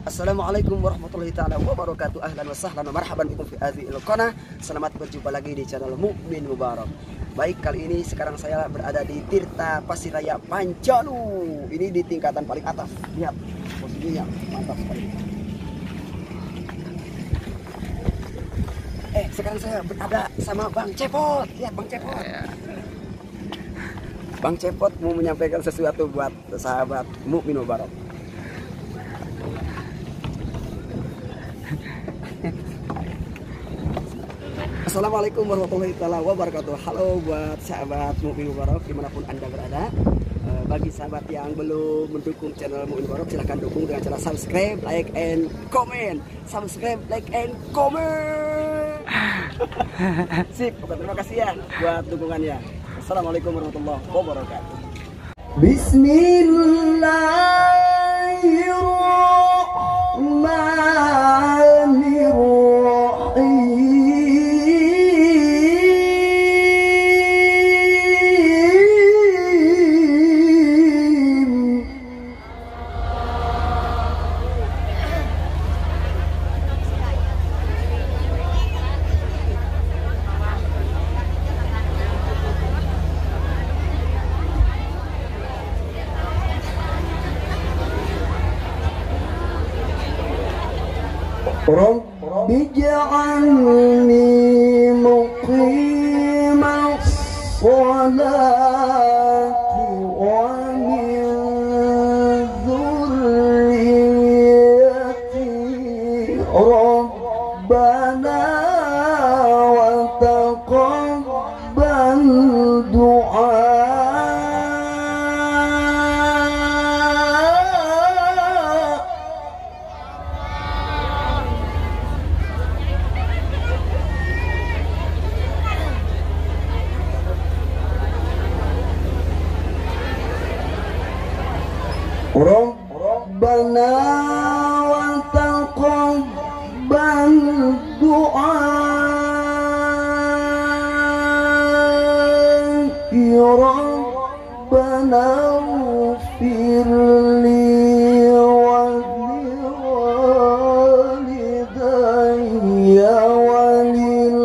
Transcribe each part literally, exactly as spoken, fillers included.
Assalamualaikum warahmatullahi taala wabarakatuh. Ahlan wa sahlan wa marhaban bikum fi hadhil qanah. Selamat berjumpa lagi di channel Mukmin Mubarak. Baik, kali ini sekarang saya berada di Tirta Pasir Raya Panjalu. Ini di tingkatan paling atas. Lihat posisinya mantap sekali. Eh, sekarang saya berada sama Bang Cepot. Lihat Bang Cepot. Bang Cepot mau menyampaikan sesuatu buat sahabat Mukmin Mubarak. Assalamualaikum warahmatullahi wabarakatuh. Halo buat sahabat Mukmin Mubarak dimanapun anda berada. uh, Bagi sahabat yang belum mendukung channel Mukmin Mubarak, silahkan dukung dengan cara subscribe, like, and comment. Subscribe, like, and comment. Sip, terima kasih ya buat dukungannya. Assalamualaikum warahmatullahi wabarakatuh. Bismillahirrahmanirrahim. Rabbi ij'alni muqimas sholati wa min dzurriyyati Rabbana wa taqabbal du'a. Rabbana wa taqabbal du'a. Ya Rabbana ighfir li wa liwalidayya wa lil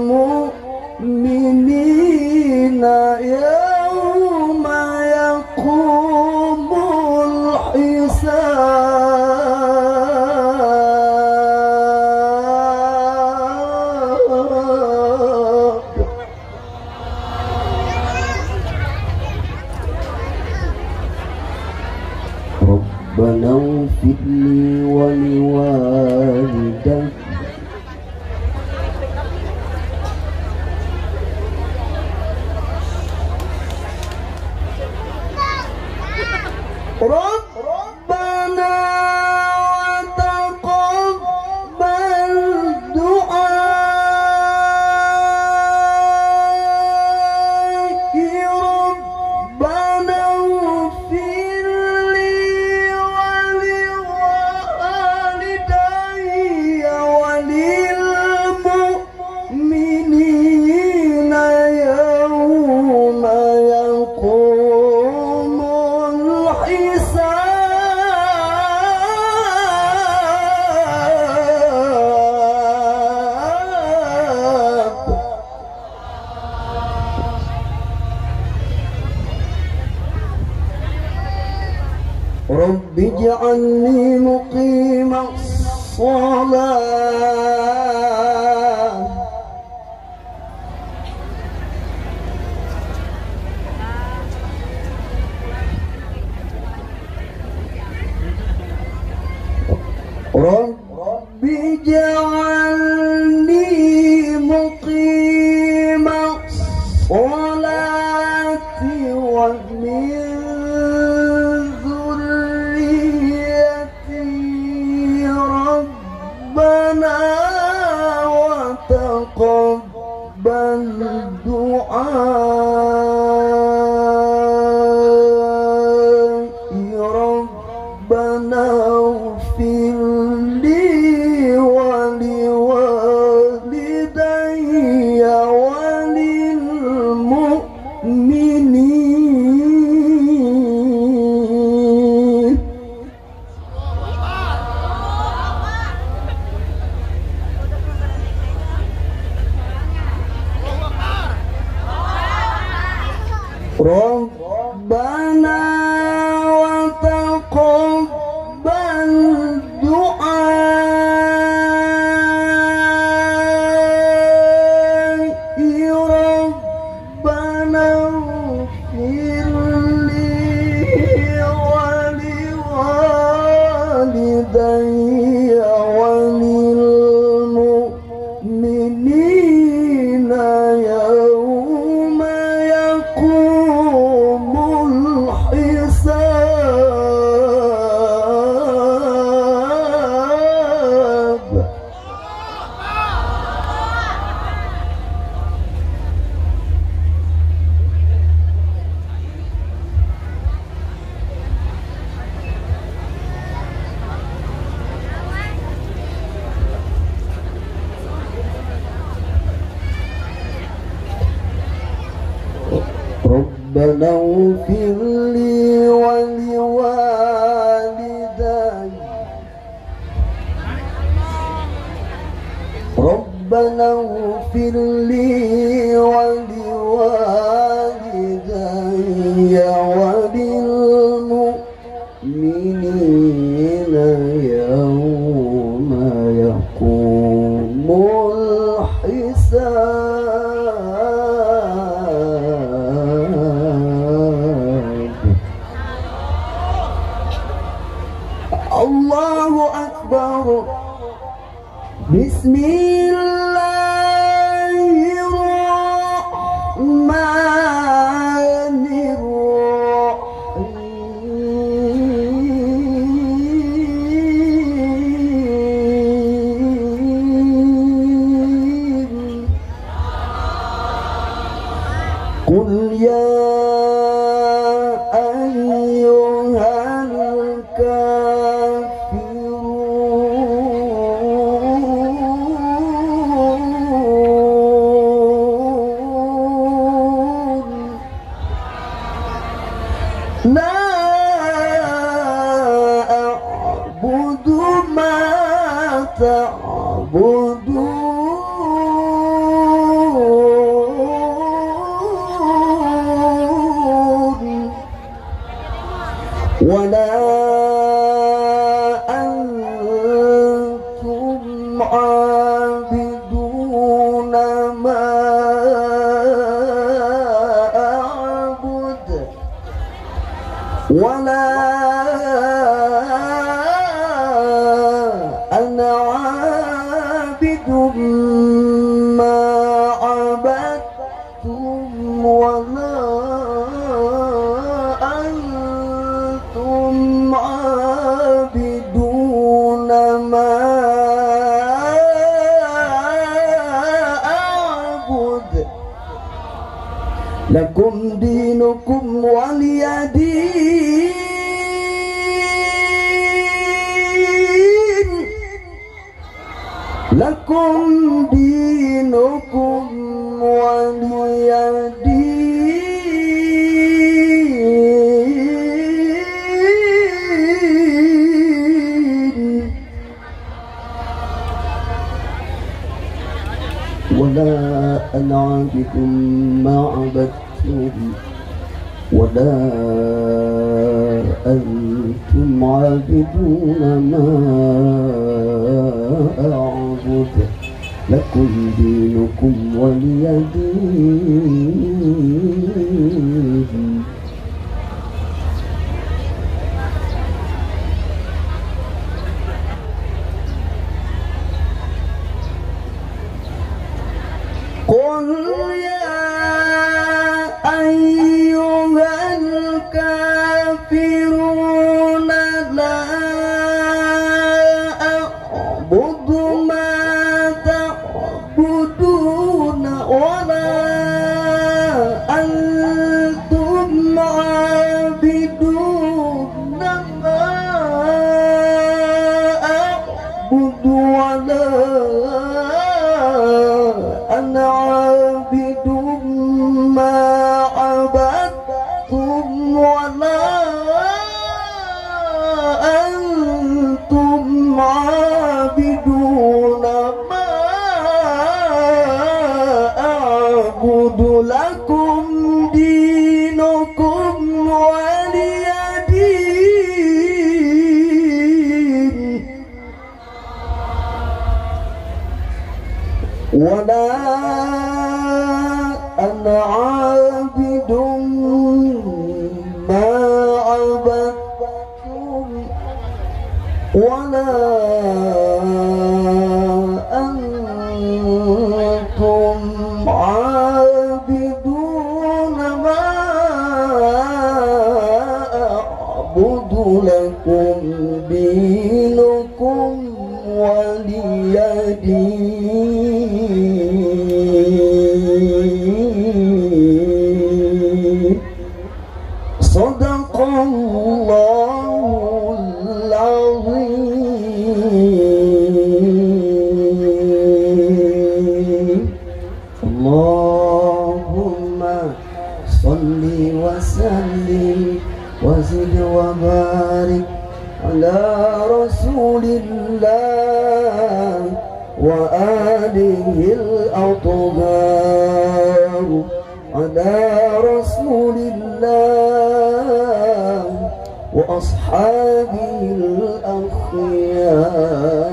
mu'minina yawma yaqumul Rabbana ighfir li wa liwalidayya Rabbana wa taqabbal du'a. Ya Rabbana ighfir li wa liwalidayya wa lil mu'minina yawma yaqumul hisab. Rabbi ij'alni muqimas shalah Rabbi ij'alni muqimas sholati wa min Rabbana wa taqabbal du'a. Ya Rabbana ighfir li wa liwalidayya wa lil mu'minin ربنا اغفر لي ولوالدي ربنا اغفر لي ولوالدي وللمؤمنين يوم يقوم الحساب. الله أكبر. بسم الله الرحمن الرحيم. قل يا أيها لا أعبد ما تعبدون ولا أنتم عابدون ما أعبد ولا أنا عابد ما عبدتم ولا أنتم عابدون ما أعبد لكم دينكم ولي دين لكم دينكم ولي دين ولا أنا عابد ما عبدتم ولا أنتم عابدون ما أعبد لكم دينكم ولي دين. قل يا أيها الكافرون لا أعبد ما تعبدون ولا أنتم عابدون ما أعبد ولا أنا عابد ما عبدتم ولا أنتم عابدون ما أعبد لكم دينكم ولي دين ولا أنا عابد ما عبدتم ولا أنتم عابدون ما أعبد لكم دينكم ولي دين. صدق الله العظيم. صل وسلم وزد وبارك على رسول الله وآله الأطهار على رسول الله وأصحابه الأخيار.